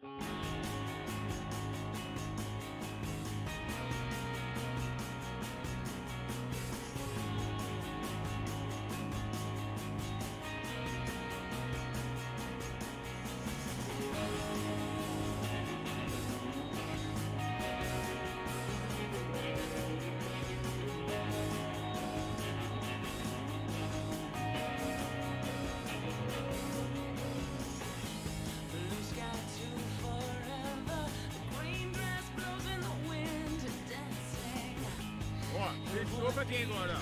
Fechou pra quem agora?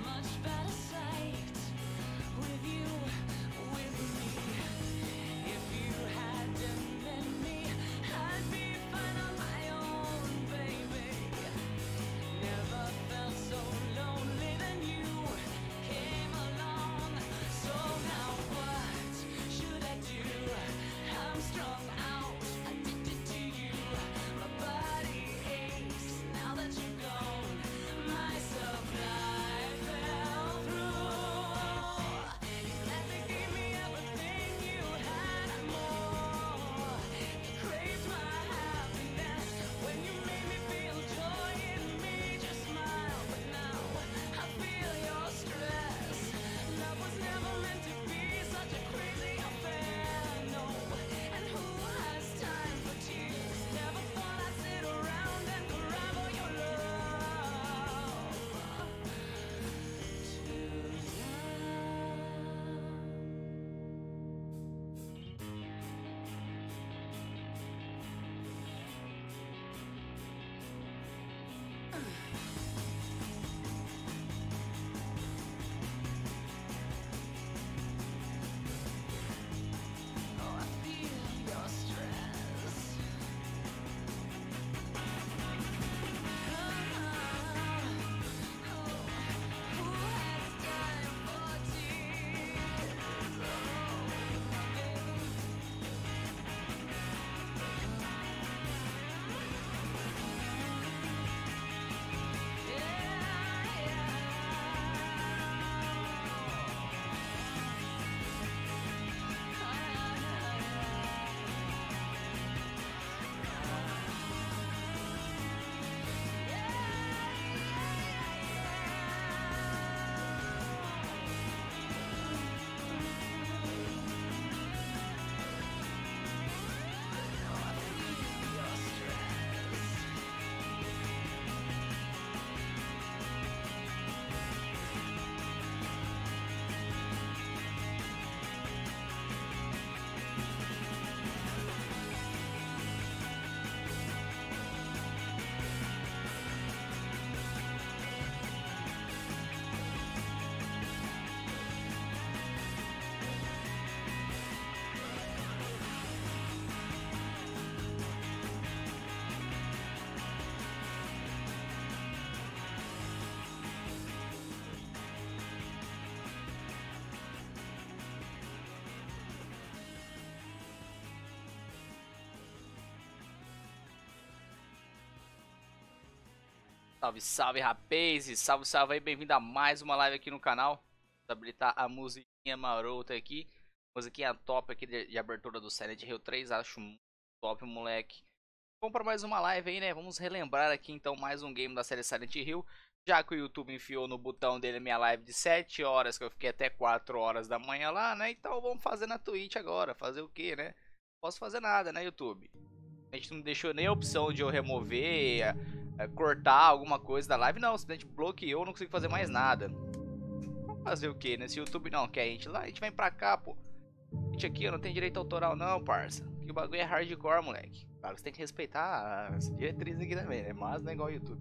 Salve, salve, rapazes! Salve, salve aí, bem-vindo a mais uma live aqui no canal. Vou habilitar a musiquinha marota aqui. Musiquinha top aqui de abertura do Silent Hill 3, acho muito top, moleque. Vamos para mais uma live aí, né? Vamos relembrar aqui então mais um game da série Silent Hill. Já que o YouTube enfiou no botão dele a minha live de 7 horas, que eu fiquei até 4 horas da manhã lá, né? Então vamos fazer na Twitch agora, fazer o que, né? Não posso fazer nada, né, YouTube? A gente não deixou nem a opção de eu remover, cortar alguma coisa da live, não. Simplesmente bloqueou, não consigo fazer mais nada. Vamos fazer o que, né? Se o YouTube não quer a gente lá, a gente vem pra cá, pô. A gente aqui, eu não tenho direito autoral não, parça. Que o bagulho é hardcore, moleque. Claro, você tem que respeitar as diretrizes aqui também, né? Mas não é igual ao YouTube.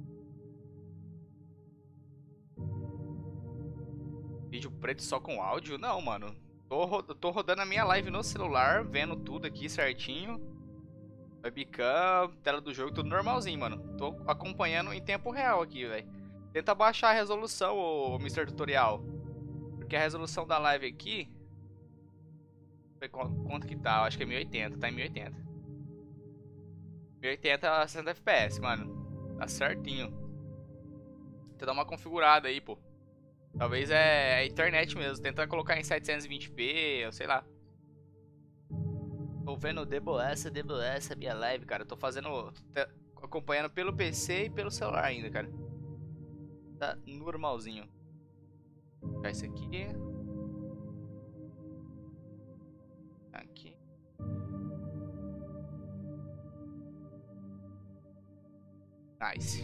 Vídeo preto só com áudio? Não, mano. Tô rodando a minha live no celular, vendo tudo aqui certinho. Webcam, tela do jogo, tudo normalzinho, mano. Tô acompanhando em tempo real aqui, velho. Tenta baixar a resolução, ô Mr. Tutorial. Porque a resolução da live aqui... Quanto que tá? Eu acho que é 1080, tá em 1080. 1080 a 60 FPS, mano. Tá certinho. Tenta dar uma configurada aí, pô. Talvez é a internet mesmo. Tenta colocar em 720p, ou sei lá. Tô vendo DBS, minha live, cara. Tô fazendo. Acompanhando pelo PC e pelo celular ainda, cara. Tá normalzinho. Vou pegar esse aqui. Aqui. Nice.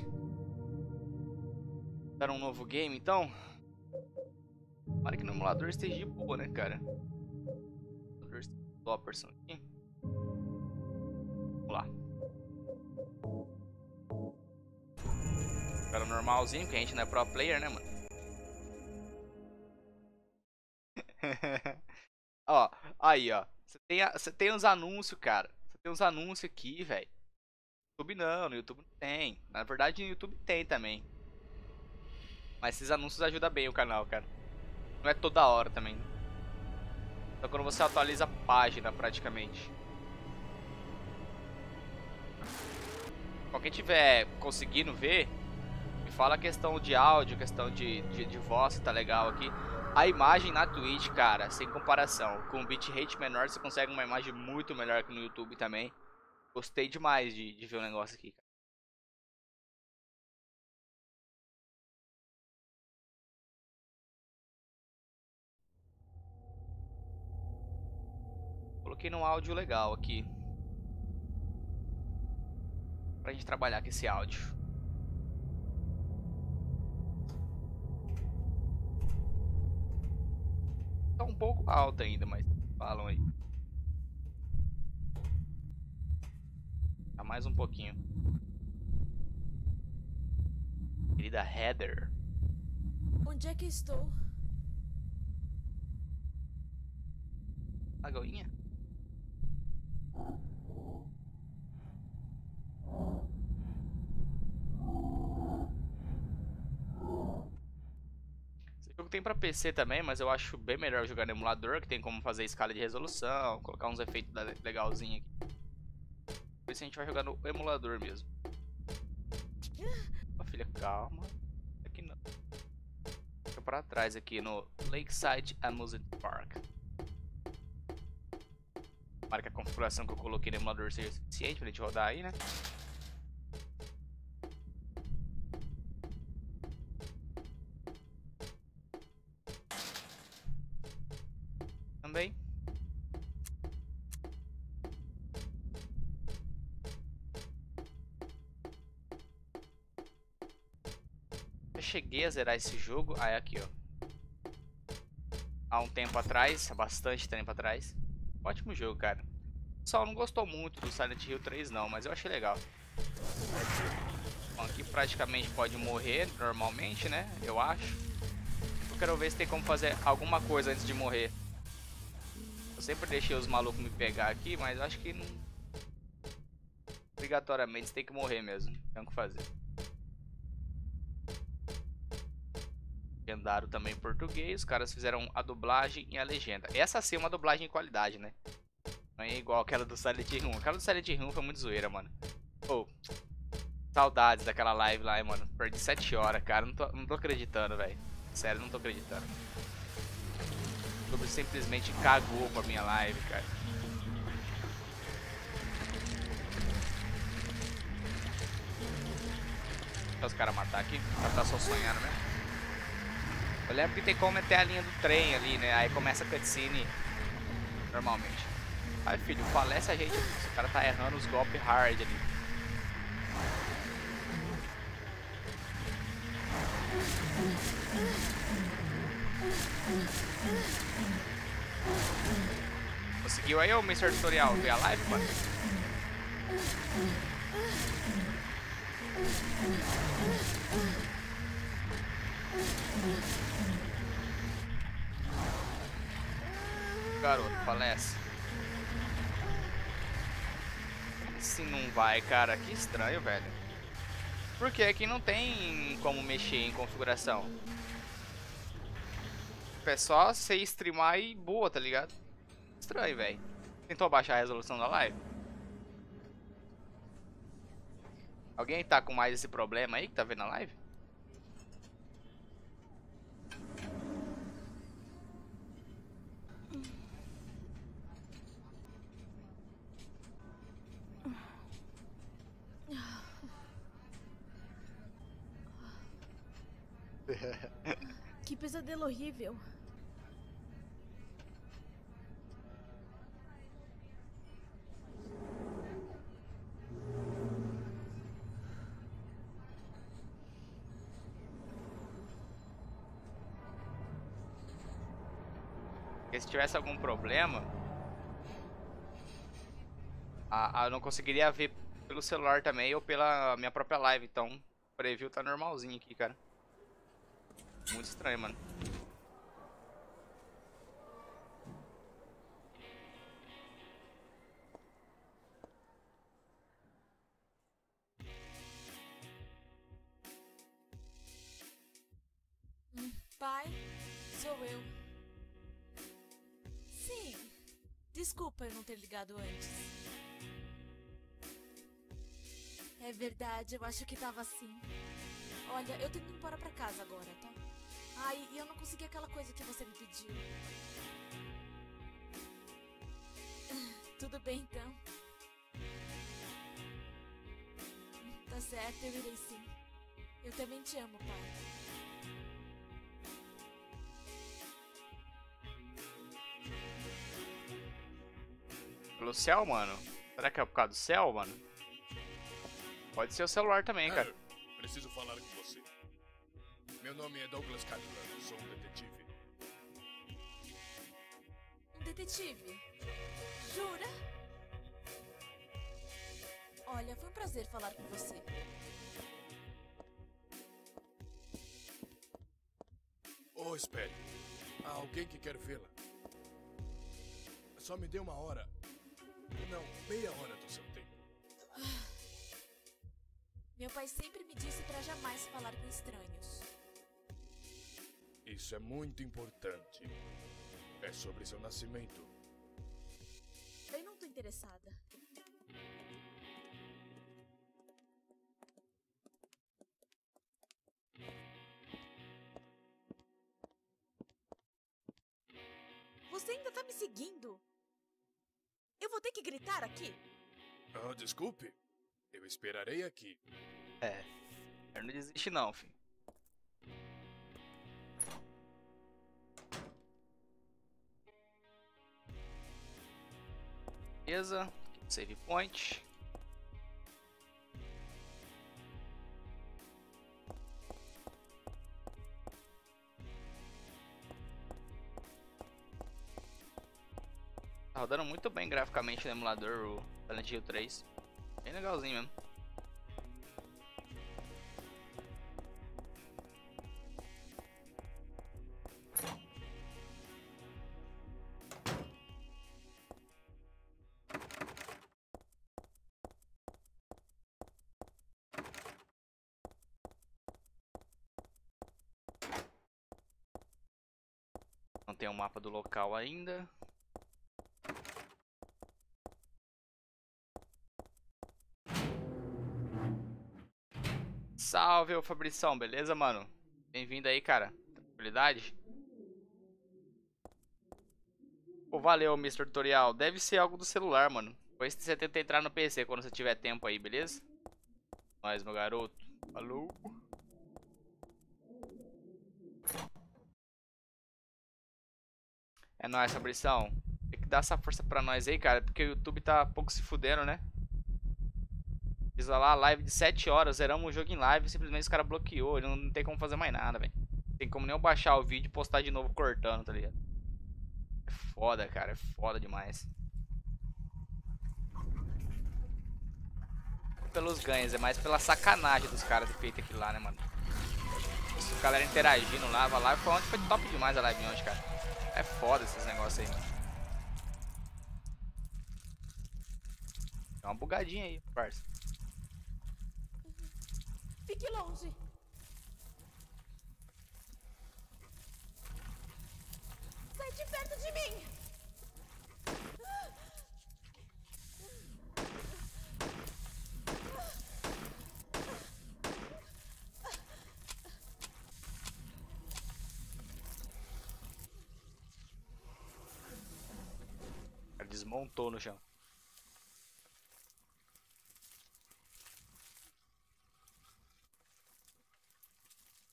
Dar um novo game, então. Tomara que no emulador esteja de boa, né, cara? Emulador Topperson aqui. Vamos lá. Cara normalzinho, que a gente não é pro player, né, mano? Ó, aí, ó. Você tem uns anúncios, cara. Você tem uns anúncios aqui, velho. YouTube não, no YouTube não tem. Na verdade, no YouTube tem também. Mas esses anúncios ajudam bem o canal, cara. Não é toda hora também. Então quando você atualiza a página, praticamente. Quem tiver conseguindo ver, me fala a questão de áudio, questão de voz, se tá legal aqui. A imagem na Twitch, cara, sem comparação. Com um bitrate menor, você consegue uma imagem muito melhor que no YouTube também. Gostei demais de ver o negócio aqui, cara. Coloquei num áudio legal aqui. Pra gente trabalhar com esse áudio. Tá um pouco alto ainda, mas falam aí. Tá mais um pouquinho. Querida Heather. Onde é que estou? Lagoinha? Esse jogo tem pra PC também, mas eu acho bem melhor jogar no emulador, que tem como fazer escala de resolução, colocar uns efeitos legalzinhos aqui. Por isso a gente vai jogar no emulador mesmo. Ó, filha, calma. Aqui não. Fica pra trás aqui no Lakeside Amusement Park. Para que a configuração que eu coloquei no emulador seja suficiente pra gente rodar aí, né? Também. Eu cheguei a zerar esse jogo. Ah, é aqui, ó. Há um tempo atrás, há bastante tempo atrás. Ótimo jogo, cara. O pessoal não gostou muito do Silent Hill 3 não, mas eu achei legal. Bom, aqui praticamente pode morrer normalmente, né? Eu acho. Eu quero ver se tem como fazer alguma coisa antes de morrer. Eu sempre deixei os malucos me pegar aqui, mas acho que não... Obrigatoriamente você tem que morrer mesmo. Tem o que fazer. Legendaram também em português. Os caras fizeram a dublagem e a legenda. Essa sim é uma dublagem em qualidade, né? Não é igual aquela do Silent Hill 1. Aquela do Silent Hill 1 foi muito zoeira, mano. Pô, saudades daquela live lá, hein, mano. Perdi 7 horas, cara. Não tô acreditando, velho. Sério, não tô acreditando. O YouTube simplesmente cagou com a minha live, cara. Deixa os caras matar aqui. Já tá só sonhando, né? Eu lembro que tem como meter a linha do trem ali, né? Aí começa a cutscene normalmente. Ai, filho, falece a gente. O cara tá errando os golpes hard ali. Conseguiu aí, ô Mr. Tutorial? Ver a live, mano? Garoto, falece. Como assim não vai, cara? Que estranho, velho. Porque aqui não tem como mexer em configuração. É só você streamar e boa, tá ligado? Estranho, velho. Tentou abaixar a resolução da live? Alguém tá com mais esse problema aí que tá vendo a live? Que pesadelo horrível. Porque se tivesse algum problema, eu não conseguiria ver pelo celular também ou pela minha própria live. Então, o preview tá normalzinho aqui, cara. Muito estranho, mano. Pai, sou eu. Sim. Desculpa eu não ter ligado antes. É verdade, eu acho que tava assim. Olha, eu tenho que ir embora pra casa agora, tá? Ai, e eu não consegui aquela coisa que você me pediu. Tudo bem, então. Tá certo, eu irei sim. Eu também te amo, pai. Pelo céu, mano? Será que é por causa do céu, mano? Pode ser o celular também, cara. Preciso falar com você. Meu nome é Douglas Cadillac, sou um detetive. Um detetive? Jura? Olha, foi um prazer falar com você. Oh, espere. Há alguém que quer vê-la. Só me dê uma hora. Não, meia hora do seu tempo. Meu pai sempre me disse pra jamais falar com estranhos. Isso é muito importante. É sobre seu nascimento. Eu não tô interessada. Você ainda tá me seguindo? Eu vou ter que gritar aqui? Ah, desculpe. Eu esperarei aqui. É. Eu não desiste não, filho. Beleza. Save point. Tá rodando muito bem graficamente no emulador o Silent Hill 3. Bem legalzinho mesmo. Não tem um mapa do local ainda. Salve, ô Fabrição, beleza, mano? Bem-vindo aí, cara. Tranquilidade? Pô, valeu, Mr. Tutorial. Deve ser algo do celular, mano. Depois você tenta entrar no PC quando você tiver tempo aí, beleza? Nós, meu garoto. Falou. É nóis, Fabrição. Tem que dar essa força pra nós aí, cara, porque o YouTube tá pouco se fudendo, né? Fiz lá a live de 7 horas, zeramos o jogo em live, simplesmente os caras bloqueou, ele não tem como fazer mais nada, velho. Tem como nem eu baixar o vídeo e postar de novo cortando, tá ligado? É foda, cara, é foda demais. Pelos ganhos, é mais pela sacanagem dos caras de feito aquilo lá, né, mano? A galera interagindo lá, a live foi top demais a live de ontem, cara. É foda esses negócios aí, mano. Dá uma bugadinha aí, parça. Fique longe. Sai de perto de mim. O cara desmontou no chão.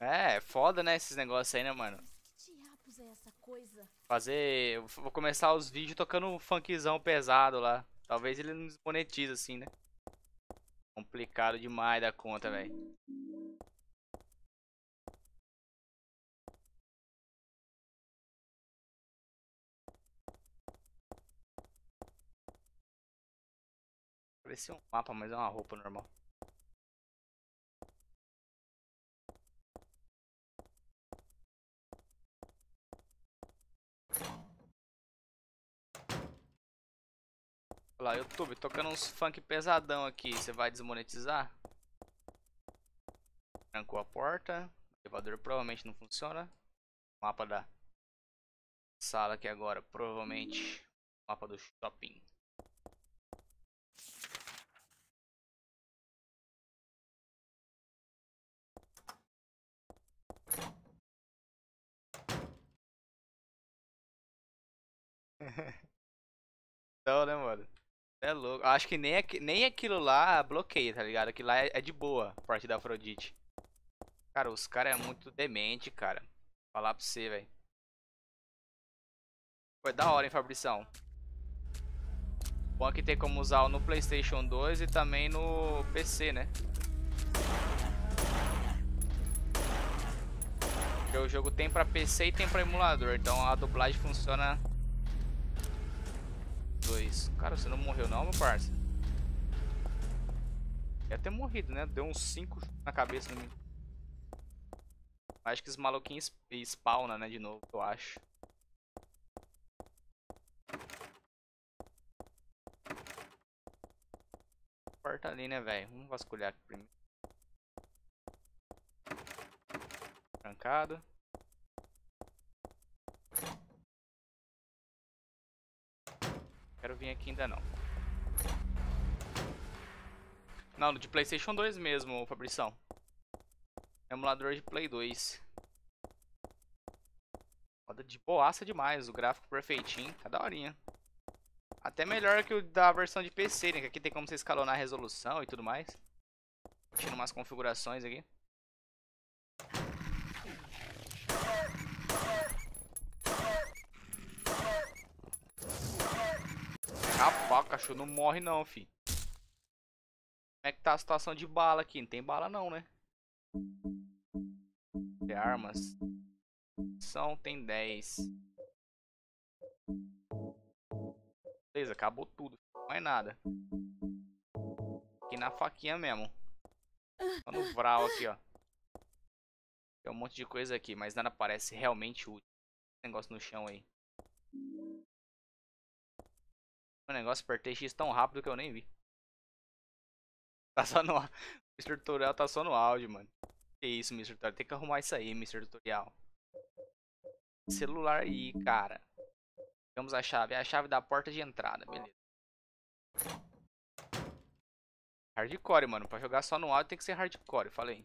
É foda, né, esses negócios aí, né, mano? Que diabos é essa coisa? Fazer. Vou começar os vídeos tocando um funkzão pesado lá. Talvez ele não desmonetize assim, né? Complicado demais da conta, velho. Parecia um mapa, mas é uma roupa normal. Olha lá, YouTube, tocando uns funk pesadão aqui. Você vai desmonetizar? Trancou a porta. O elevador provavelmente não funciona. Mapa da sala aqui agora, provavelmente. Mapa do shopping. Então, né, mano? É louco. Acho que nem aquilo lá bloqueia, tá ligado? Aquilo lá é de boa, a parte da Afrodite. Cara, os caras é muito demente, cara. Vou falar pra você, velho. Foi da hora, hein, Fabrição? Bom que tem como usar no PlayStation 2 e também no PC, né? Porque o jogo tem pra PC e tem pra emulador, então a dublagem funciona. Dois. Cara, você não morreu não, meu parça? Ia ter morrido, né? Deu uns 5 na cabeça no mim. Acho que os maluquinhos spawnam, né? De novo, eu acho. Porta ali, né, velho? Vamos vasculhar aqui primeiro. Trancado. Quero vir aqui ainda não. Não, de PlayStation 2 mesmo, Fabrição. Emulador de Play 2. Roda de boaça demais, o gráfico perfeitinho, tá daorinha. Até melhor que o da versão de PC, né? Que aqui tem como você escalonar a resolução e tudo mais. Tira umas configurações aqui. Rapaz, o cachorro não morre não, fi. Como é que tá a situação de bala aqui? Não tem bala não, né? Tem armas. Tem 10. Beleza, acabou tudo. Não mais nada. Aqui na faquinha mesmo. Só no Vral aqui, ó. Tem um monte de coisa aqui, mas nada parece realmente útil. Esse negócio no chão aí. O negócio apertei X tão rápido que eu nem vi. Tá só no... Mr. Tutorial tá só no áudio, mano. Que isso, Mr. Tutorial? Tem que arrumar isso aí, Mr. Tutorial. Celular aí, cara. Pegamos a chave. É a chave da porta de entrada, beleza. Hardcore, mano. Pra jogar só no áudio tem que ser hardcore, falei.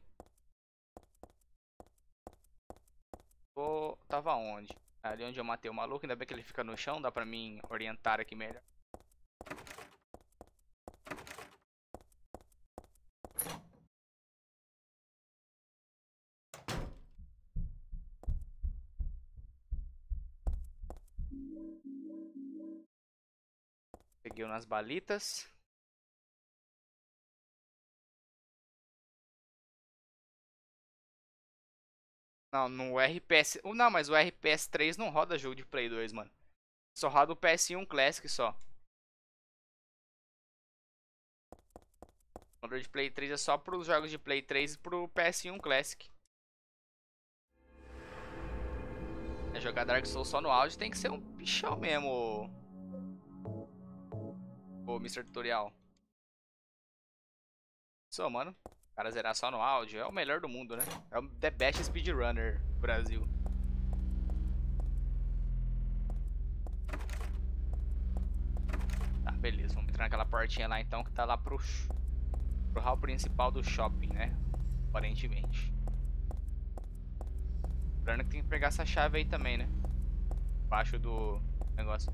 Tava onde? Ali onde eu matei o maluco. Ainda bem que ele fica no chão. Dá pra mim orientar aqui melhor. Peguei umas balitas. Não, no RPS... Não, mas o RPS 3 não roda jogo de Play 2, mano. Só roda o PS1 Classic só. O motor de Play 3 é só pros jogos de Play 3 e pro PS1 Classic. É, jogar Dark Souls só no áudio tem que ser um bichão mesmo, o Mr. Tutorial. Só, mano. O cara zerar só no áudio é o melhor do mundo, né? É o The Best Speedrunner do Brasil. Tá, beleza. Vamos entrar naquela portinha lá então que tá lá pro hall principal do shopping, né? Aparentemente. Lembrando que tem que pegar essa chave aí também, né? Embaixo do negócio.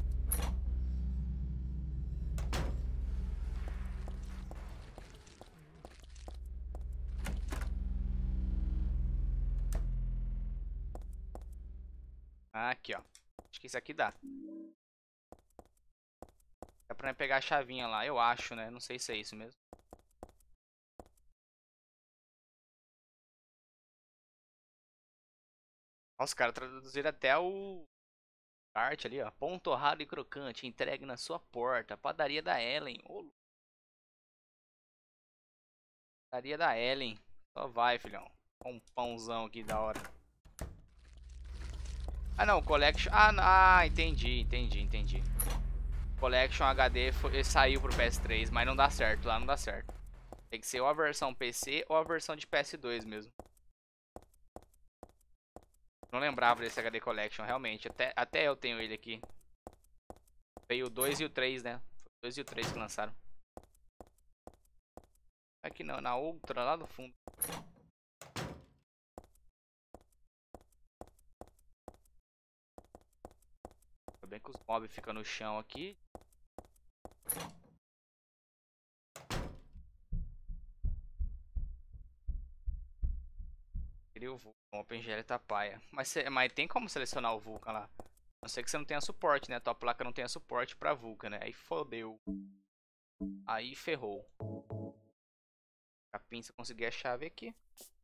Aqui, ó. Acho que isso aqui dá. Dá pra pegar a chavinha lá, eu acho, né? Não sei se é isso mesmo. Nossa, os caras traduziram até o arte ali, ó. Pão torrado e crocante, entregue na sua porta. Padaria da Ellen. Ô, padaria da Ellen. Só vai, filhão. Um pãozão aqui da hora. Ah, não, Collection... Ah, entendi. Collection HD saiu pro PS3, mas não dá certo, lá não dá certo. Tem que ser ou a versão PC ou a versão de PS2 mesmo. Não lembrava desse HD Collection, realmente. Até eu tenho ele aqui. Veio o 2 e o 3, né? Foi o 2 e o 3 que lançaram. Aqui não, na outra, lá no fundo. Ainda bem que os mobs ficam no chão aqui. Queria o Vulcan, o OpenGL tá paia. Mas tem como selecionar o Vulcan lá? A não ser que você não tenha suporte, né? Tua placa não tenha suporte pra Vulcan, né? Aí fodeu. Aí ferrou. A pinça conseguir a chave aqui.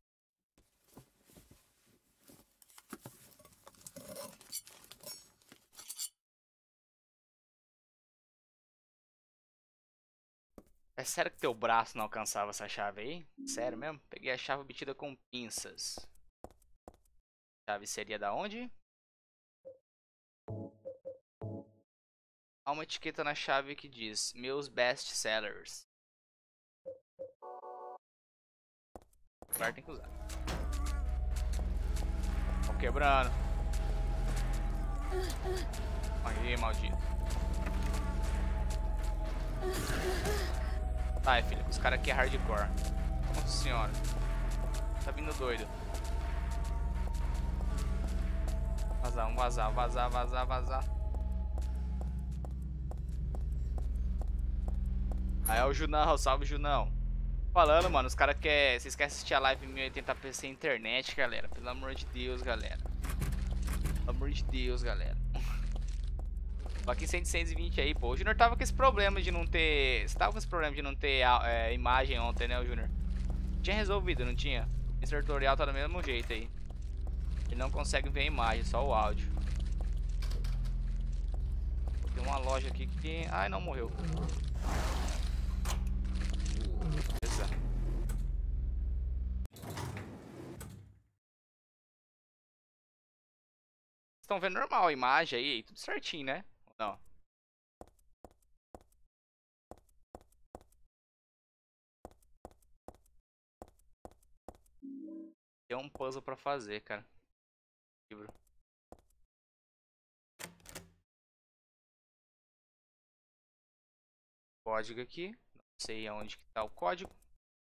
É sério que teu braço não alcançava essa chave aí? Sério mesmo? Peguei a chave obtida com pinças. A chave seria da onde? Há uma etiqueta na chave que diz meus best sellers. Agora tem que usar. Tô quebrando. Aí, maldito. Ai, filho, os caras aqui é hardcore. Nossa senhora. Tá vindo doido. Vazar. Aí é o Junão, salve Junão. Falando, mano, os caras querem. Vocês querem assistir a live 1080p sem internet, galera? Pelo amor de Deus, galera. Pelo amor de Deus, galera. Tô aqui 120 aí, pô. O Junior tava com esse problema de não ter. Você tava com esse problema de não ter imagem ontem, né, o Junior? Tinha resolvido, não tinha? Esse tutorial tá do mesmo jeito aí. Ele não consegue ver a imagem, só o áudio. Tem uma loja aqui que. Ai, não morreu. Beleza. Estão vendo normal a imagem aí, tudo certinho, né? Não. Tem um puzzle pra fazer, cara. Livro. Código aqui. Não sei aonde que tá o código.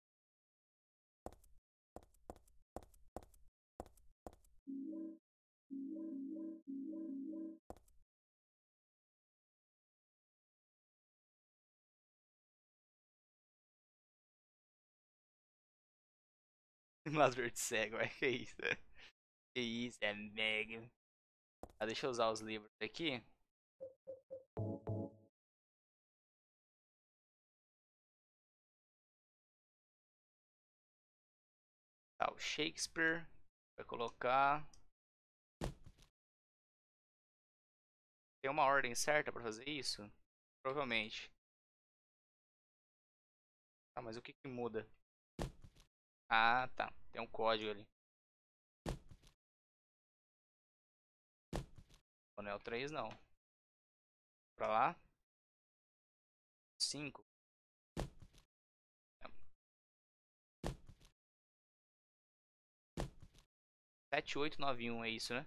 Simulador de cego, é que isso? Que isso, é mega. Ah, deixa eu usar os livros aqui. Tá, o Shakespeare. Vai colocar. Tem uma ordem certa pra fazer isso? Provavelmente. Tá, mas o que que muda? Ah, tá. Tem um código ali. Não é o 3, não. Pra lá. 5. 7891 é isso, né?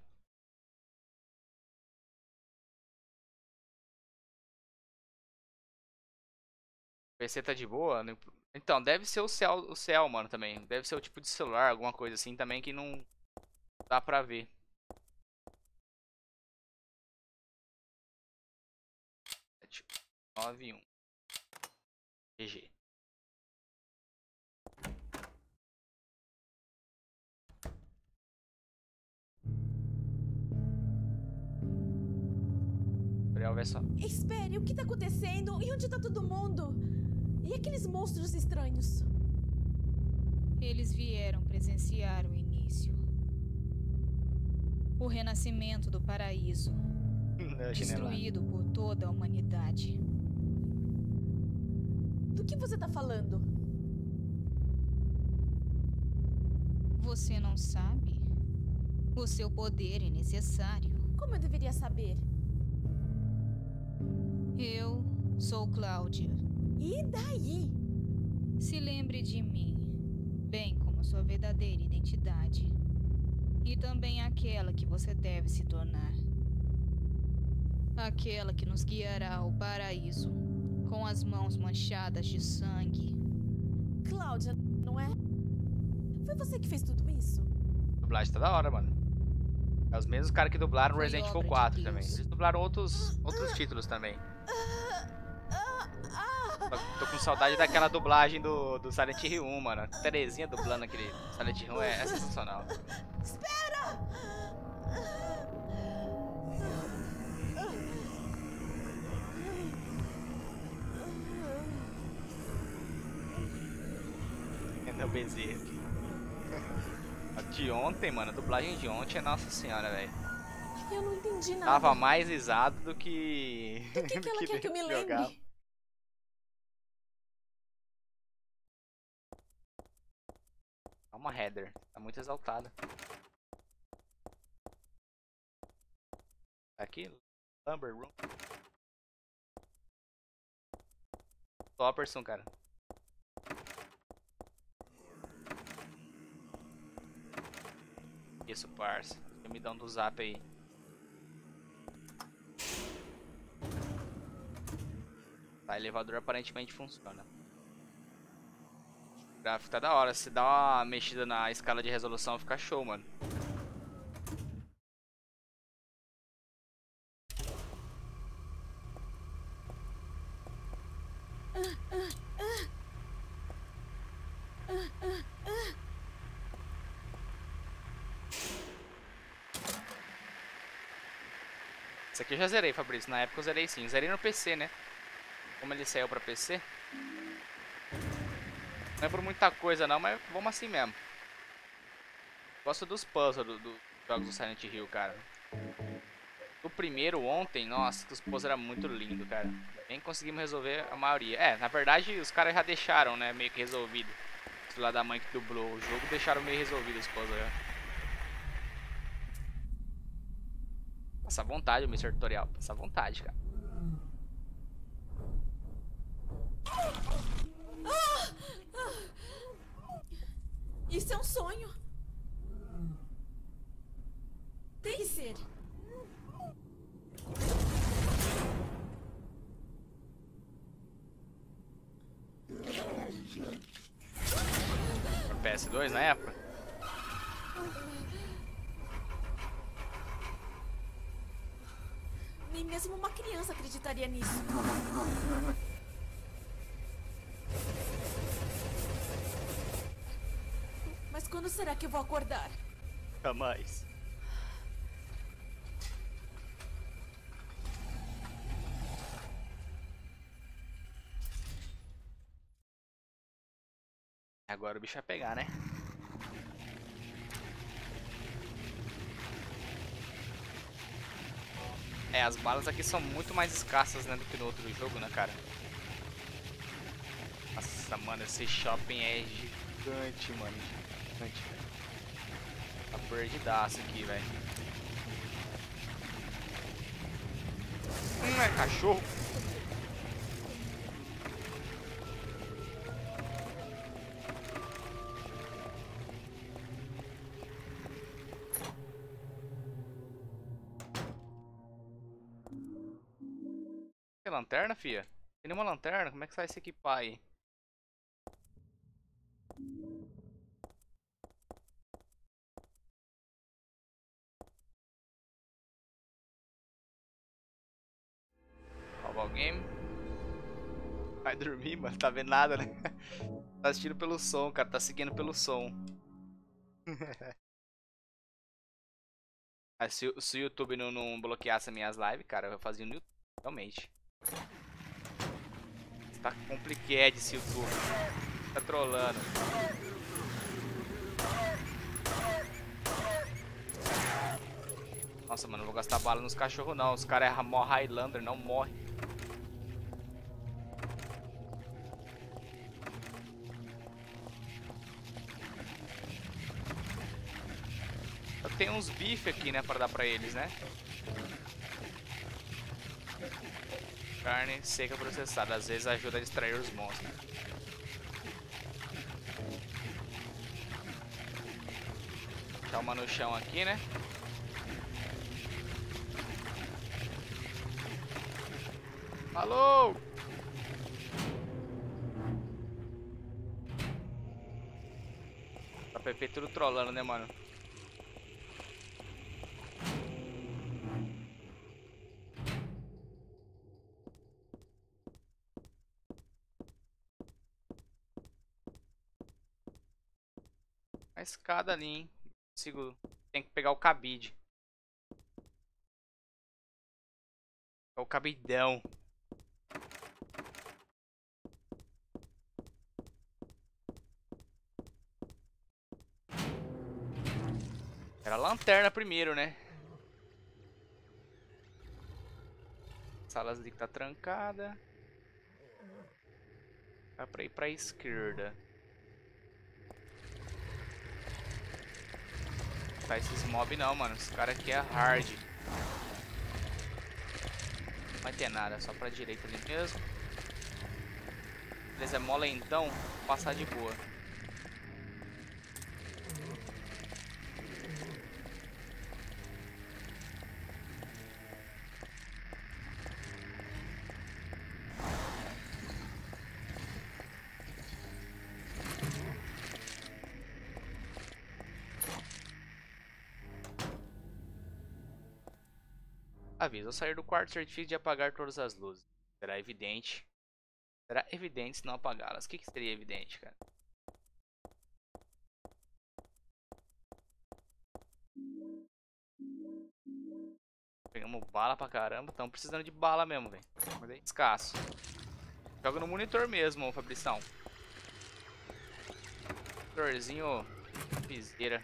O PC tá de boa? Então, deve ser o céu, mano, também. Deve ser o tipo de celular, alguma coisa assim também que não dá pra ver. 791. GG. legal, vê só. Espere, o que tá acontecendo? E onde tá todo mundo? E aqueles monstros estranhos? Eles vieram presenciar o início. O renascimento do paraíso, destruído por toda a humanidade. Do que você tá falando? Você não sabe? O seu poder é necessário. Como eu deveria saber? Eu sou Cláudia. E daí? Se lembre de mim, bem como sua verdadeira identidade. E também aquela que você deve se tornar. Aquela que nos guiará ao paraíso, com as mãos manchadas de sangue. Cláudia, não é? Foi você que fez tudo isso? A dublagem tá da hora, mano. É os mesmos caras que dublaram Foi Resident Evil obra de 4 Deus. também. Eles dublaram outros títulos também. Tô com saudade daquela dublagem do Silent Hill 1, mano. A Terezinha dublando aquele Silent Hill é sensacional. Espera! Ainda bezerro. A de ontem, mano, a dublagem de ontem é nossa senhora, velho. Eu não entendi nada. Tava mais risado do que. Do que ela quer que eu me jogava. lembre? Calma, Heather. Tá muito exaltada. Tá aqui? Lumber Room. Topperson, cara. Isso, parça. Me dá um do zap aí. Tá, elevador aparentemente funciona. O gráfico tá da hora. Se dá uma mexida na escala de resolução, fica show, mano. Esse aqui eu já zerei, Fabrício. Na época eu zerei sim. Zerei no PC, né? Como ele saiu pra PC. Não é por muita coisa não, mas vamos assim mesmo. Gosto dos puzzles dos jogos do Silent Hill, cara. O primeiro ontem, nossa, os puzzles eram muito lindos, cara. Nem conseguimos resolver a maioria. É, na verdade os caras já deixaram, né, meio que resolvido. Os lá da mãe que dublou o jogo deixaram meio resolvido os puzzles, né? Passa à vontade o Mr. Tutorial, passa à vontade, cara. Isso é um sonho. Tem que ser. PS2 na época? Nem mesmo uma criança acreditaria nisso. Mas quando será que eu vou acordar? Jamais. Agora o bicho vai pegar, né? É, as balas aqui são muito mais escassas, né, do que no outro jogo, né, cara? Nossa, mano, esse shopping é gigante, mano. Gigante, velho. Tá perdidaço aqui, velho. É cachorro. Tem lanterna, fia? Tem nenhuma lanterna? Como é que sai se equipar aí? Salvar o game. Vai dormir, mano. Tá vendo nada, né? Tá assistindo pelo som, cara. Tá seguindo pelo som. Se o YouTube não bloqueasse minhas lives, cara, eu fazia no YouTube. Realmente. Tá complicado esse YouTube. Tá trolando. Nossa, mano, não vou gastar bala nos cachorros não. Os caras é mó Highlander, não morre. Eu tenho uns bifes aqui, né, pra dar pra eles, né? Carne seca processada, às vezes ajuda a distrair os monstros. Deixar uma no chão aqui, né? Falou! Tá PP tudo trollando, né, mano? A escada ali, hein? Consigo. Tem que pegar o cabide. É o cabidão. Era a lanterna primeiro, né? Salas ali que tá trancada. Dá pra ir pra esquerda. Tá esses mob não, mano. Esse cara aqui é hard. Não vai ter nada, só pra direita ali mesmo. Beleza, é mole então, vou passar de boa. Aviso, ao sair do quarto, certifique de apagar todas as luzes. Será evidente. Será evidente se não apagá-las. O que seria evidente, cara? Pegamos bala pra caramba. Estamos precisando de bala mesmo, velho. Mas é escasso. Joga no monitor mesmo, ô Fabrição. Monitorzinho piseira.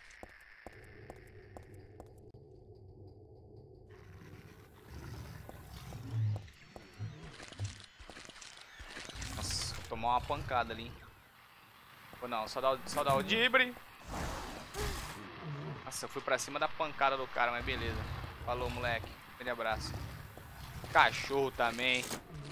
Tomar uma pancada ali. Ou não, só dá o dibre. Nossa, eu fui pra cima da pancada do cara, mas beleza. Falou, moleque. Grande abraço. Cachorro também.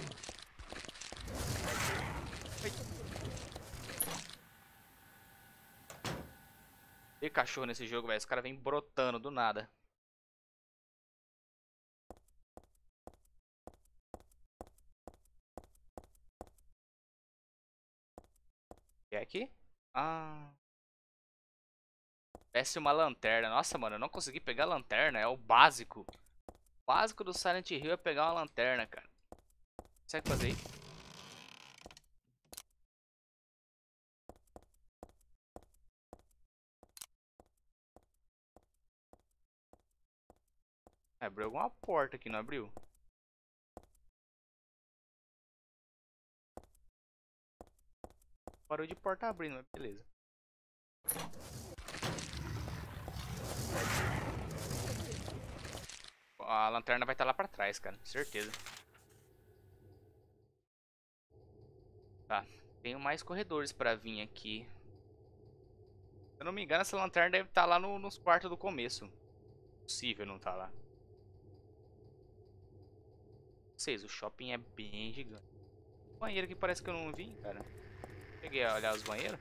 Tem cachorro nesse jogo, velho. Os caras vêm brotando do nada. E aqui? Ah. Desce uma lanterna. Nossa, mano, eu não consegui pegar a lanterna. É o básico. O básico do Silent Hill é pegar uma lanterna, cara. Consegue fazer aí? Abriu alguma porta aqui, não abriu? Parou de porta abrindo, mas beleza. A lanterna vai estar lá pra trás, cara. Certeza. Tá. Tenho mais corredores pra vir aqui. Se eu não me engano, essa lanterna deve estar lá nos quartos do começo. Possível não tá lá. Vocês, o shopping é bem gigante. O banheiro aqui parece que eu não vi, cara. Cheguei a olhar os banheiros.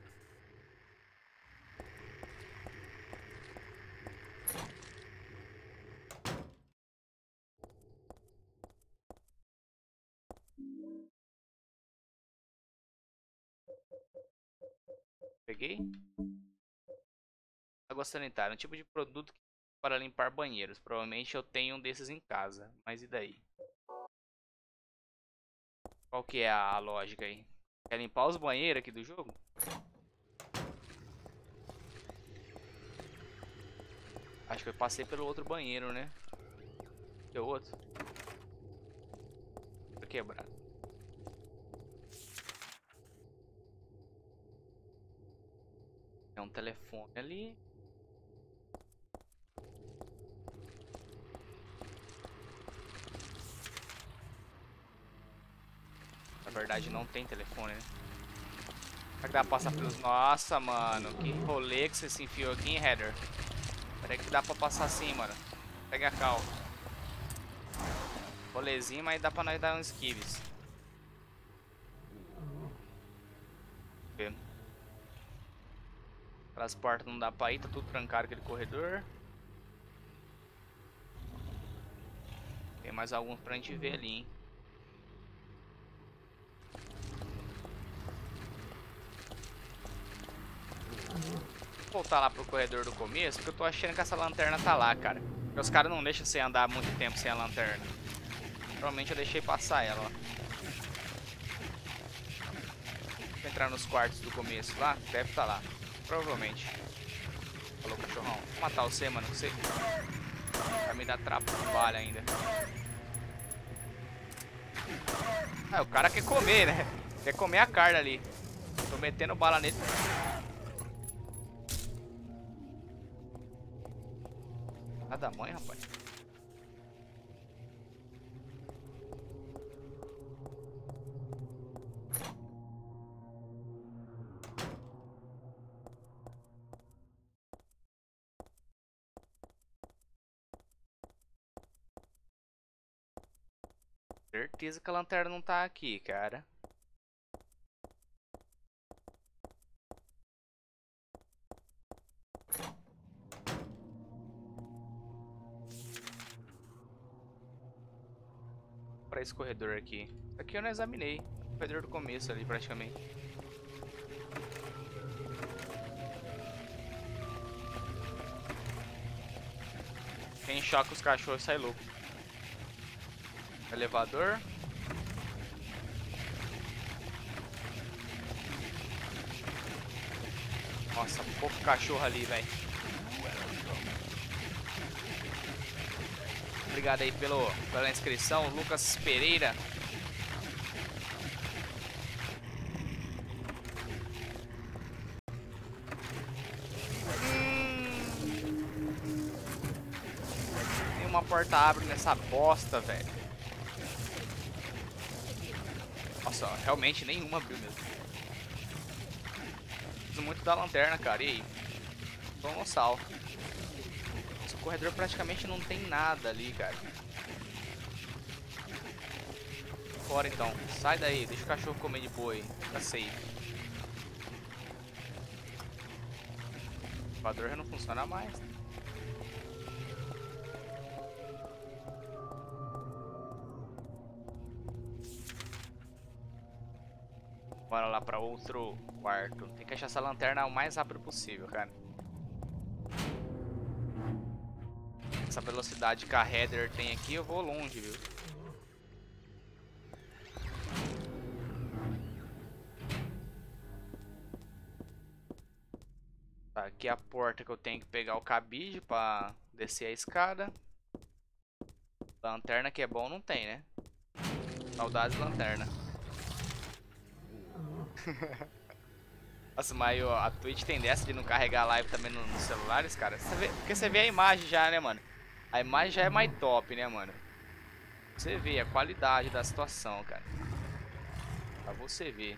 Peguei. Água sanitária, um tipo de produto para limpar banheiros. Provavelmente eu tenho um desses em casa. Mas e daí? Qual que é a lógica aí? Quer limpar os banheiros aqui do jogo? Acho que eu passei pelo outro banheiro, né? Que é o outro? quebrada. Tem um telefone ali. Na verdade não tem telefone, né? Será que dá pra passar pelos... Nossa, mano. Que rolê que você se enfiou aqui, hein, Heather? Peraí que dá pra passar assim, mano. Pega a cal. Rolezinho, mas dá pra nós dar uns esquives. Vê. Aquelas portas não dá pra ir, tá tudo trancado aquele corredor. Tem mais alguns pra gente ver ali, hein. Vou voltar lá pro corredor do começo, porque eu tô achando que essa lanterna tá lá, cara. Porque os caras não deixam você andar muito tempo sem a lanterna. Provavelmente eu deixei passar ela, ó. Vou entrar nos quartos do começo lá, deve estar lá. Provavelmente. Falou, cachorrão. Vou matar você, mano, que você vai me dar trabalho ainda. Ah, o cara quer comer, né? Quer comer a carne ali. Tô metendo bala nele. Nada da mãe, rapaz. Certeza que a lanterna não tá aqui, cara. Pra esse corredor aqui. Isso aqui eu não examinei. O corredor do começo ali, praticamente. Quem choca os cachorros sai louco. Elevador. Nossa, pouco cachorro ali, velho. Obrigado aí pela inscrição, Lucas Pereira. Nenhuma porta abre nessa bosta, velho. Nossa, realmente nenhuma abriu mesmo. Preciso muito da lanterna, cara. E aí? Tô no sal. O corredor praticamente não tem nada ali, cara. Fora então. Sai daí. Deixa o cachorro comer de boa aí. Tá safe. O elevador já não funciona mais. Bora lá pra outro quarto. Tem que achar essa lanterna o mais rápido possível, cara. Essa velocidade que a Heather tem aqui, eu vou longe, viu? Tá, aqui é a porta que eu tenho que pegar o cabide pra descer a escada. Lanterna que é bom não tem, né? Saudades de lanterna. Nossa, mas a Twitch tem dessa de não carregar a live também nos celulares, cara. Porque você vê a imagem já, né, mano? A imagem já é mais top, né, mano? Você vê a qualidade da situação, cara. Pra você ver.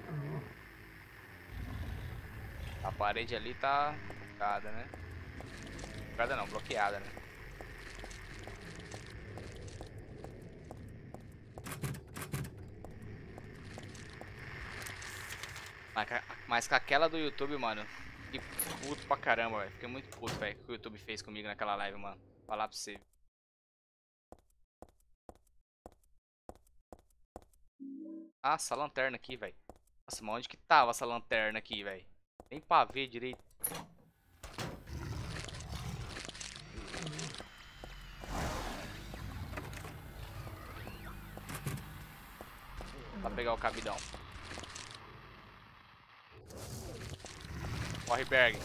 A parede ali tá focada, né? Focada não, bloqueada, né? Mas com aquela do YouTube, mano, fiquei puto pra caramba, velho. Fiquei muito puto, velho, que o YouTube fez comigo naquela live, mano. Falar pra você. Ah, essa lanterna aqui, velho. Nossa, mas onde que tava essa lanterna aqui, velho? Nem pra ver direito. Pra pegar o cabidão. Corre, Berg.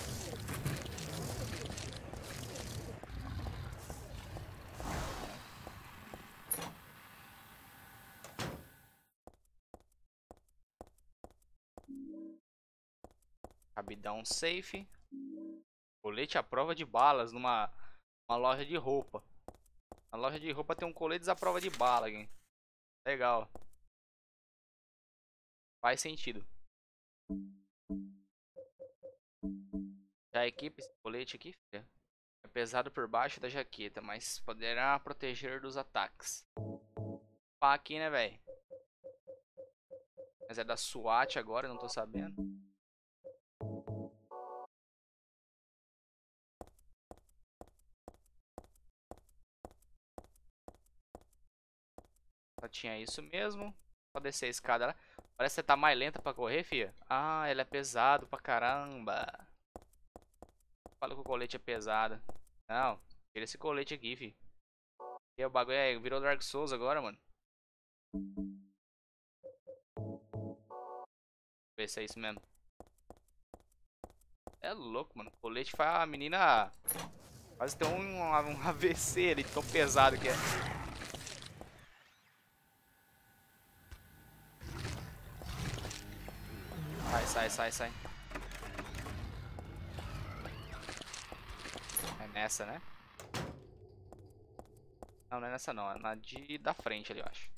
Rapidão safe. Colete à prova de balas numa loja de roupa. Na loja de roupa tem um colete à prova de bala aqui. Legal. Faz sentido. Já equipe esse colete aqui, filha. É pesado por baixo da jaqueta, mas poderá proteger dos ataques. Pá aqui, né, velho? Mas é da SWAT agora, não tô sabendo. Só tinha isso mesmo. Só descer a escada lá. Parece que você tá mais lenta pra correr, filha. Ah, ele é pesado pra caramba. Fala que o colete é pesado. Não, tira esse colete aqui, filho. E o bagulho virou Dark Souls agora, mano. Ver se é isso mesmo. É louco, mano. O colete faz a menina quase ter um AVC ali, tão pesado que é. Sai. É nessa, né? Não, não é nessa não. É na da frente ali, eu acho.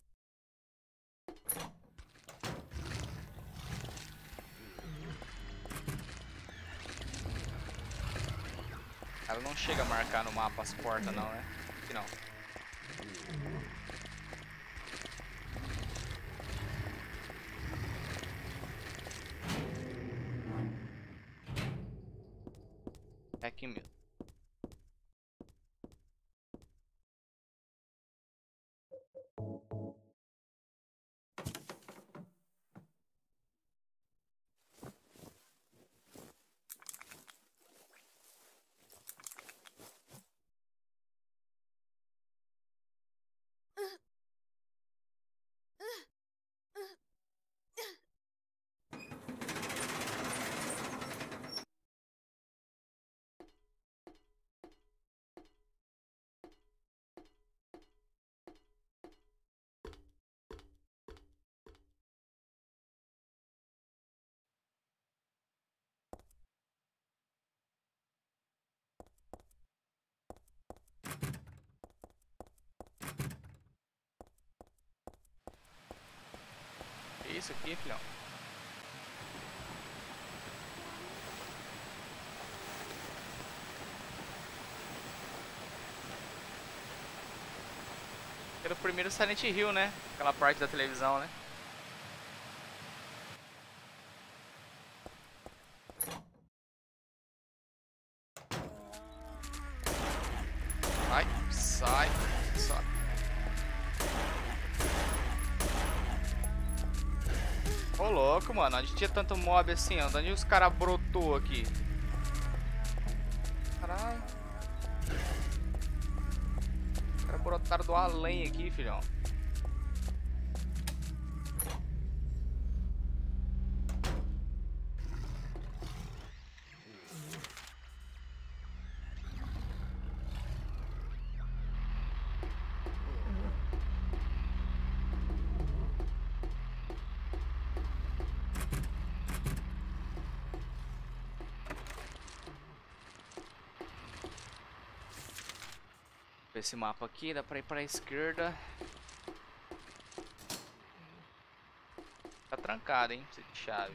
Ela não chega a marcar no mapa as portas não, né? Aqui não. É aqui mesmo. Que isso aqui, filhão? Era o primeiro Silent Hill, né? Aquela parte da televisão, né? Sai. Ô louco, mano, onde tinha tanto mob assim, ó? Onde os caras brotou aqui? Caralho. Os caras brotaram do além aqui, filhão. Esse mapa aqui dá pra ir pra esquerda. Tá trancado, hein? Precisa de chave.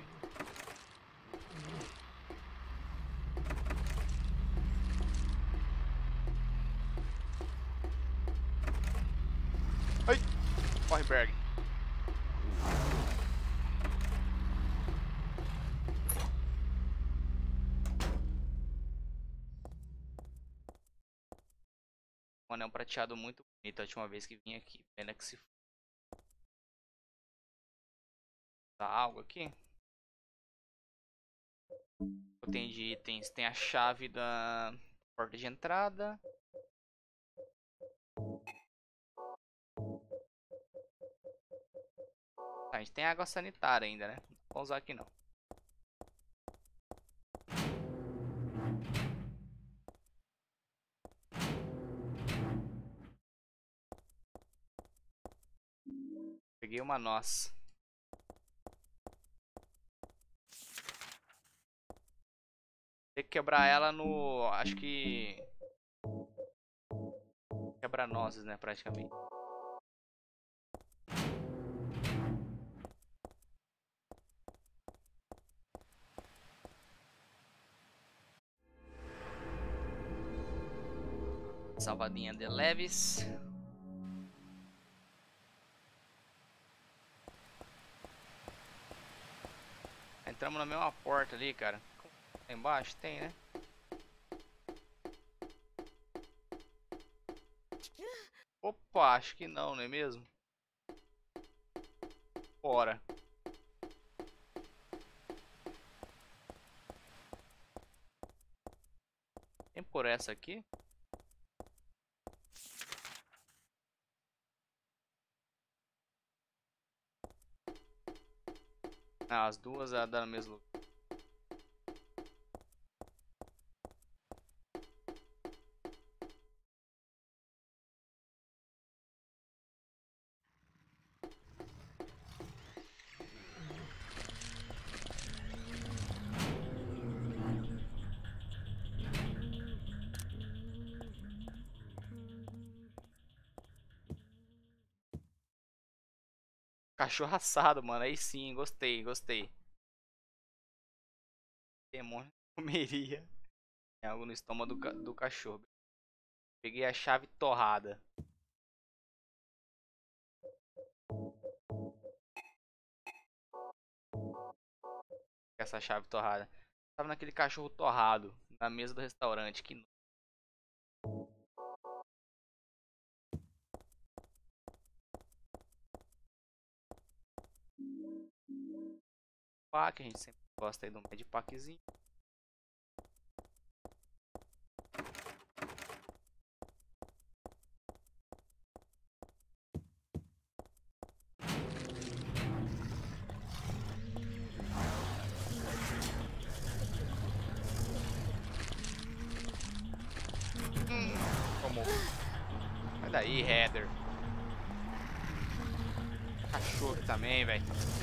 Ai! Corre, Berg. Um anel prateado muito bonito a última vez que vim aqui. Pena que se... Tá algo aqui? Tem de itens. Tem a chave da porta de entrada. Tá, a gente tem água sanitária ainda, né? Não vou usar aqui não. Peguei uma noz. Tem que quebrar ela no... Acho que... Quebra-nozes, né, praticamente. Salvadinha de leves. Entramos na mesma porta ali, cara. Lá embaixo tem, né? Opa, acho que não, não é mesmo? Bora. Tem por essa aqui? Ah, as duas dá no mesmo lugar. Cachorro assado, mano. Aí sim, gostei, gostei. Demônio comeria. Tem algo no estômago do cachorro. Peguei a chave torrada. Essa chave torrada. Tava naquele cachorro torrado. Na mesa do restaurante. Que... Pack, a gente sempre gosta aí do Medpackzinho. Como? Sai daí, Heather. Cachorro também, velho.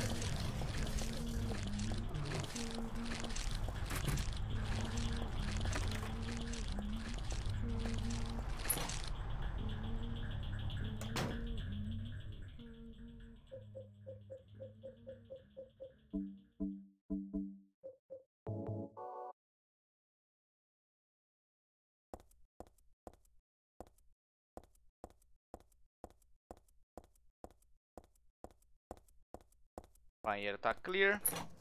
O banheiro tá clear.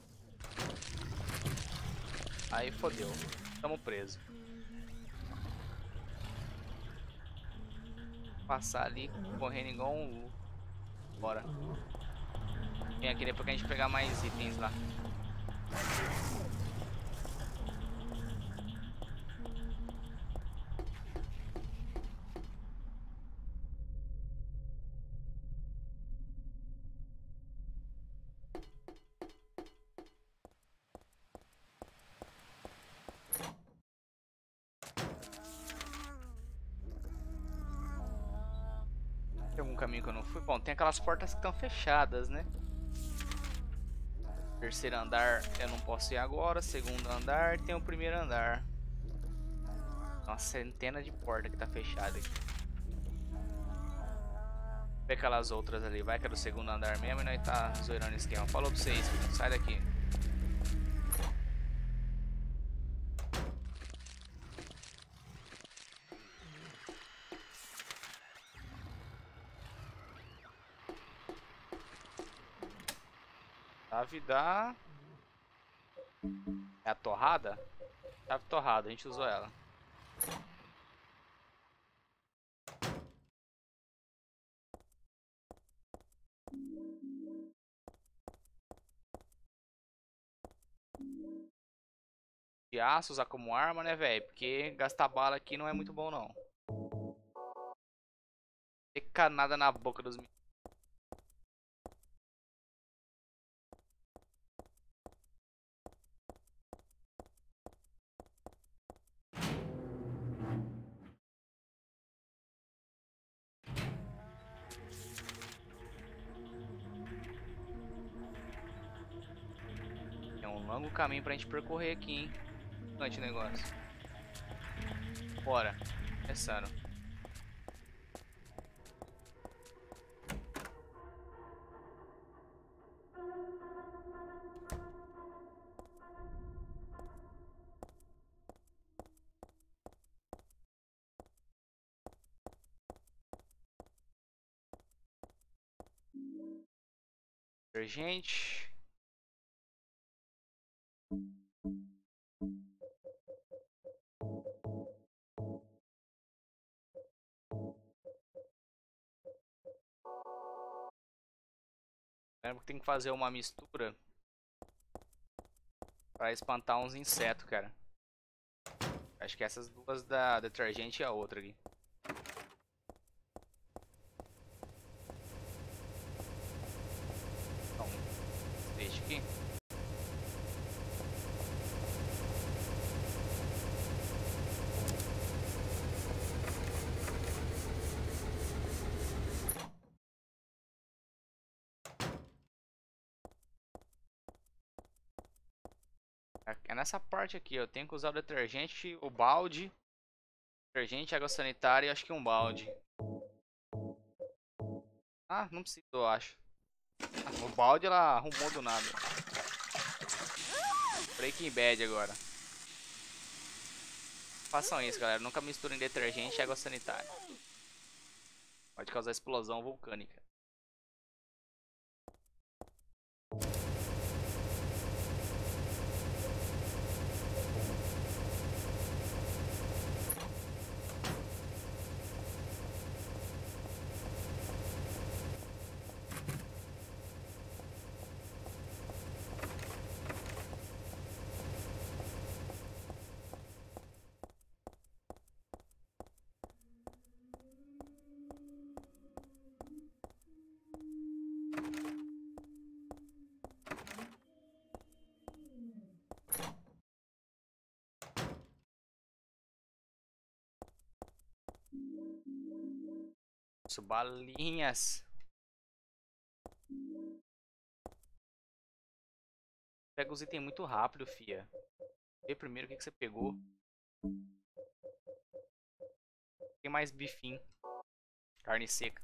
Aí fodeu. Tamo preso. Passar ali correndo igual um... Bora. Vem aqui depois que a gente pegar mais itens lá. Tem algum caminho que eu não fui? Bom, tem aquelas portas que estão fechadas, né? Terceiro andar eu não posso ir agora. Segundo andar tem o primeiro andar. Uma centena de portas que tá fechada aqui. Vê aquelas outras ali. Vai que é do segundo andar mesmo e nós tá zoeirando o esquema. Falou pra vocês, filho. Sai daqui. Chave da... É a torrada? Chave torrada, a gente usou ela. De aço usar como arma, né, velho? Porque gastar bala aqui não é muito bom, não. Tem canada na boca dos meninos. Tem um longo caminho pra gente percorrer aqui, hein? bastante o negócio. Bora. Começando. Detergente. Lembra que tem que fazer uma mistura pra espantar uns insetos, cara. Acho que essas duas da detergente e a outra aqui. Então, deixa aqui. É nessa parte aqui, eu tenho que usar o detergente, o balde, detergente, água sanitária e acho que um balde. Ah, não precisa, eu acho. Ah, o balde ela arrumou do nada. Breaking Bad agora. Façam isso, galera. Nunca misturem detergente e água sanitária. Pode causar explosão vulcânica. Isso, balinhas. Pega os itens muito rápido, fia. Vê primeiro o que você pegou. Tem mais bifinho. Carne seca.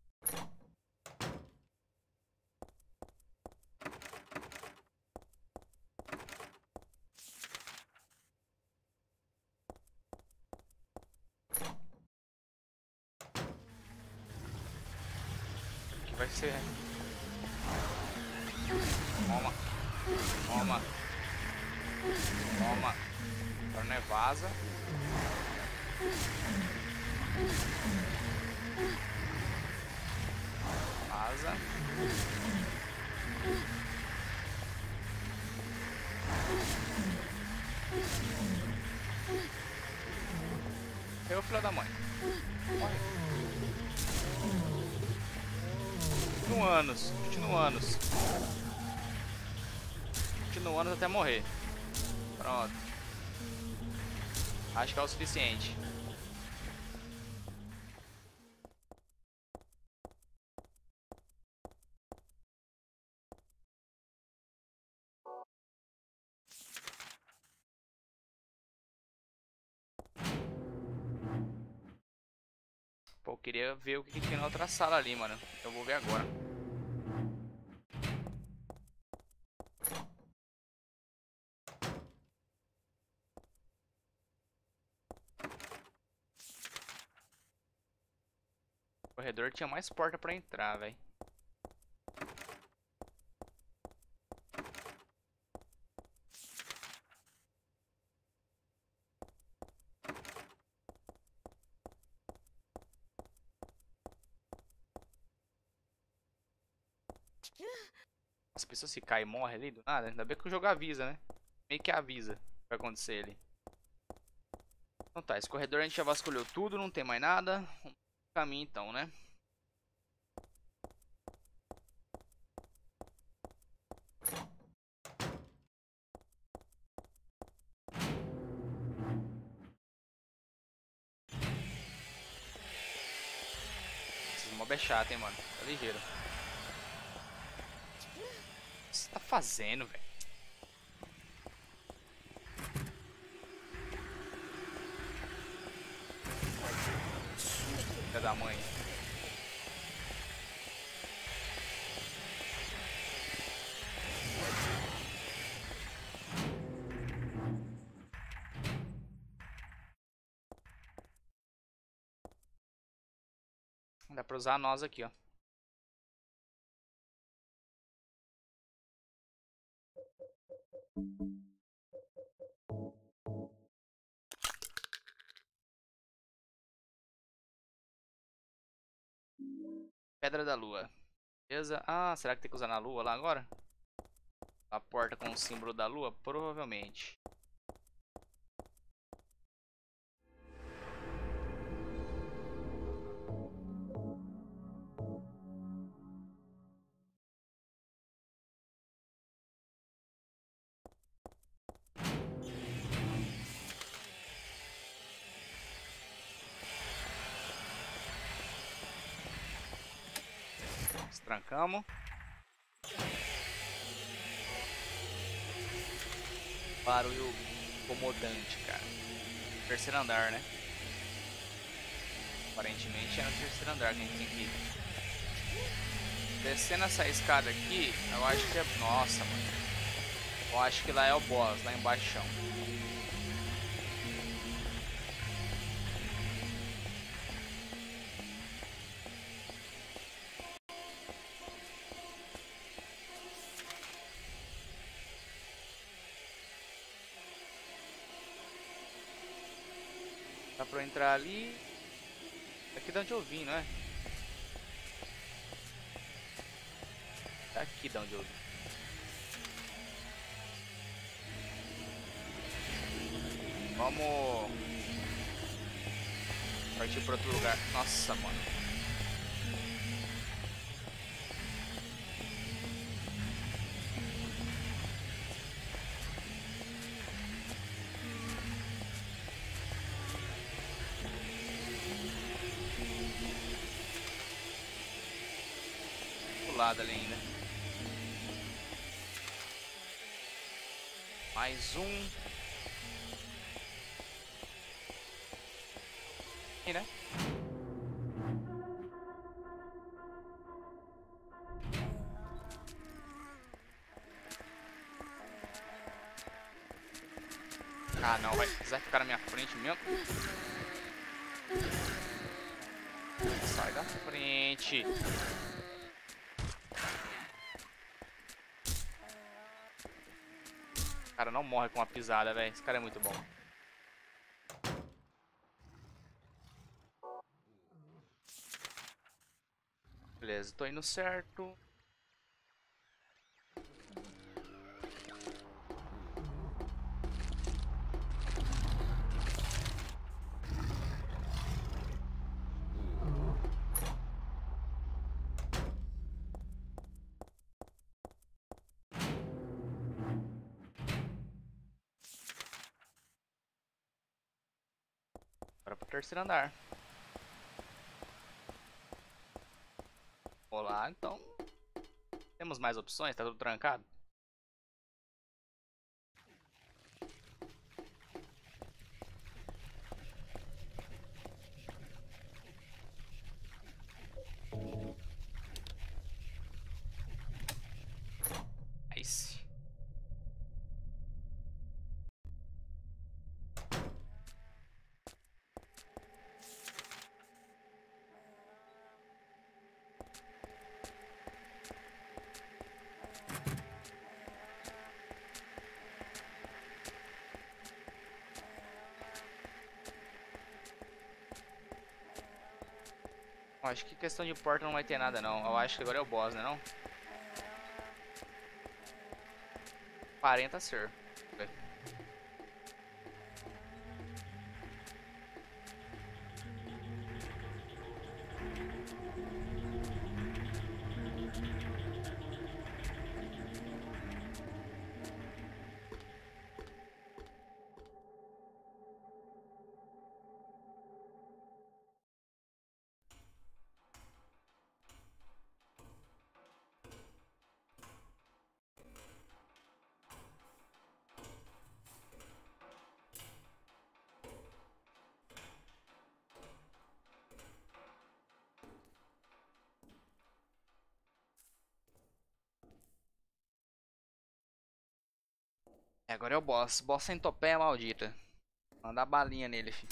Aqui vai ser. Toma. Toma. Toma. Agora não é vaza. Vaza. Eu, filho da mãe. Morre. Continuanos. Continuanos até morrer. Pronto. Acho que é o suficiente. Pô, eu queria ver o que tem na outra sala ali, mano. Eu vou ver agora. O corredor tinha mais porta pra entrar, velho. As pessoas se caem e morrem ali do nada. Ainda bem que o jogo avisa, né? Meio que avisa o que vai acontecer ali. Então tá, esse corredor a gente já vasculhou tudo, não tem mais nada. Vamos pro caminho então, né? Esse mob é chato, hein, mano. Tá ligeiro. O que você tá fazendo, velho? Filha da mãe. Dá pra usar nós aqui, ó. Pedra da Lua. Beleza? Ah, será que tem que usar na Lua lá agora? A porta com o símbolo da Lua? Provavelmente. Trancamos. Barulho incomodante, cara. Terceiro andar, né? Aparentemente é no terceiro andar que a gente tem que ir. Descendo essa escada aqui, eu acho que é... Nossa, mano. Eu acho que lá é o boss, lá embaixo. Dá pra eu entrar ali. Aqui de onde eu vim, não é? Daqui de onde eu vim. Vamos partir para outro lugar. Nossa, mano. Do lado ali ainda. Mais um. Aqui, né? Ah, não, vai ficar na minha frente mesmo. Sai da frente. O cara não morre com uma pisada, velho. Esse cara é muito bom. Beleza, tô indo certo. Bora pro terceiro andar. Olá, então. Temos mais opções? Tá tudo trancado? Nice. Acho que questão de porta não vai ter nada não. Eu acho que agora é o boss, né não? 40 ser. Agora é o boss. Boss centopeia maldita. Mandar balinha nele, filho.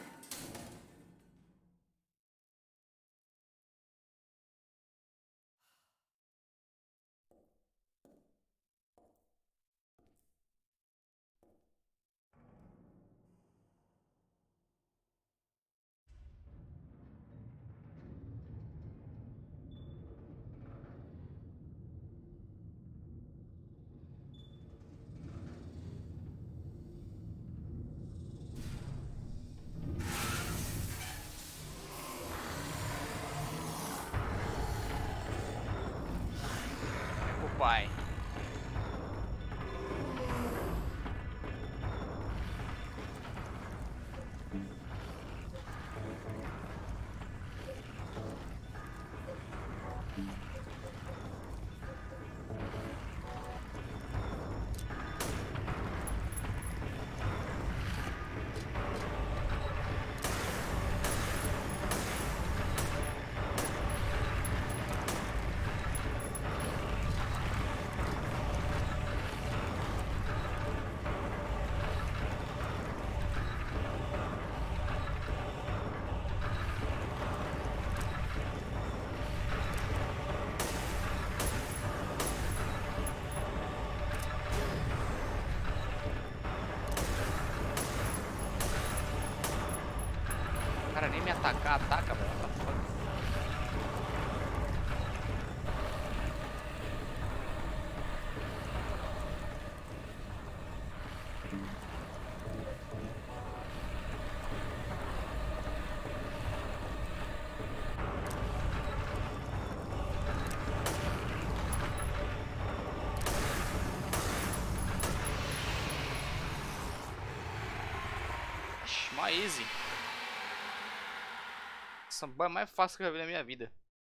O pai. Cara, nem me atacar, ataca, mano. What the fuck? Ixi, mó easy. Essa é mais fácil que eu já vi na minha vida.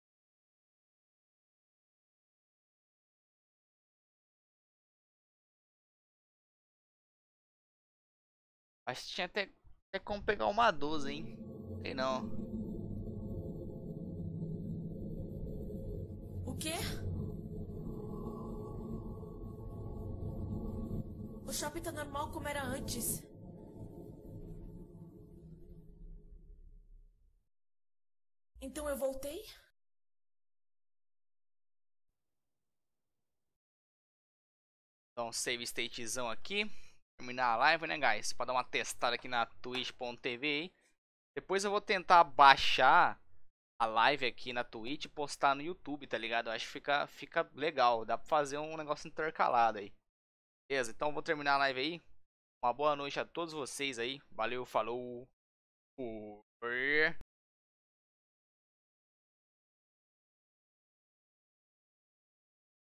Acho que tinha até como pegar uma 12, hein? Sei não. O quê? O shopping tá normal como era antes. Então eu voltei? Então, save statezão aqui. Terminar a live, né, guys? Pra dar uma testada aqui na twitch.tv. Depois eu vou tentar baixar a live aqui na Twitch e postar no YouTube, tá ligado? Eu acho que fica legal. Dá pra fazer um negócio intercalado aí. Beleza, então eu vou terminar a live aí. Uma boa noite a todos vocês aí. Valeu, falou. Fui.